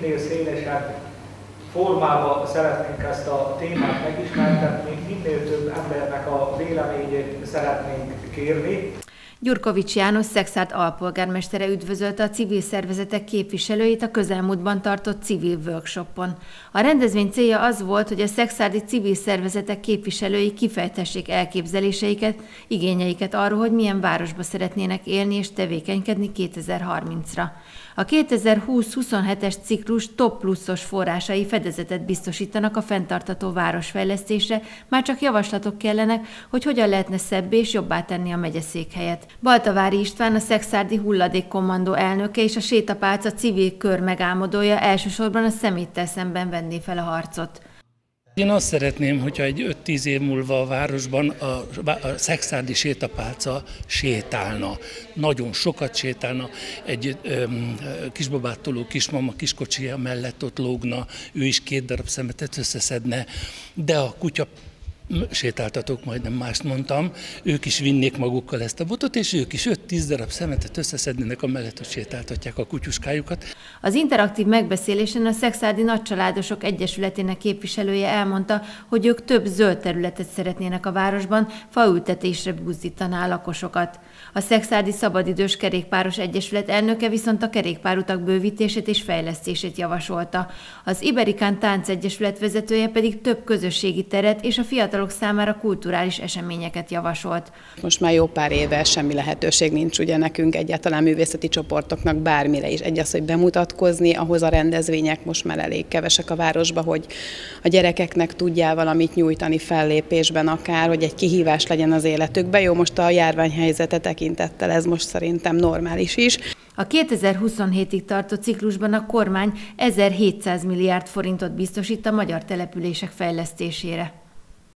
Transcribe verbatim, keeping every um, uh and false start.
minél szélesebb formában szeretnénk ezt a témát megismertetni, minél több embernek a véleményét szeretnénk kérni. Gyurkovics János Szekszárd alpolgármestere üdvözölte a civil szervezetek képviselőit a közelmúltban tartott civil workshopon. A rendezvény célja az volt, hogy a szekszárdi civil szervezetek képviselői kifejtessék elképzeléseiket, igényeiket arról, hogy milyen városba szeretnének élni és tevékenykedni kétezer-harmincra. A kétezer-húsz-huszonhetes ciklus top pluszos forrásai fedezetet biztosítanak a fenntartható városfejlesztésre, már csak javaslatok kellenek, hogy hogyan lehetne szebbé és jobbá tenni a megyeszékhelyet. Baltavári István, a szekszárdi hulladékkommandó elnöke és a Sétapálca civil kör megálmodója elsősorban a szeméttel szemben venné fel a harcot. Én azt szeretném, hogyha egy öt-tíz év múlva a városban a, a szekszárdi sétapálca sétálna. Nagyon sokat sétálna, egy öm, kisbabát toló kismama kiskocsija mellett ott lógna, ő is két darab szemetet összeszedne, de a kutya sétáltatók, majdnem mást mondtam, ők is vinnék magukkal ezt a botot, és ők is öt-tíz darab szemetet összeszednének, amellett, hogy sétáltatják a kutyuskájukat. Az interaktív megbeszélésen a Szekszárdi Nagycsaládosok Egyesületének képviselője elmondta, hogy ők több zöld területet szeretnének a városban, faültetésre buzdítaná a lakosokat. A Szekszárdi Szabadidős Kerékpáros Egyesület elnöke viszont a kerékpárutak bővítését és fejlesztését javasolta. Az Iberikán Táncegyesület vezetője pedig több közösségi teret és a fiatalok számára kulturális eseményeket javasolt. Most már jó pár éve semmi lehetőség nincs ugye nekünk egyáltalán művészeti csoportoknak bármire is. Egy az, hogy bemutatkozni, ahhoz a rendezvények most már elég kevesek a városba, hogy a gyerekeknek tudjál valamit nyújtani fellépésben akár, hogy egy kihívás legyen az életükben. Jó, most a járványhelyzete tekintettel ez most szerintem normális is. A kétezer-huszonhétig tartó ciklusban a kormány ezerhétszáz milliárd forintot biztosít a magyar települések fejlesztésére.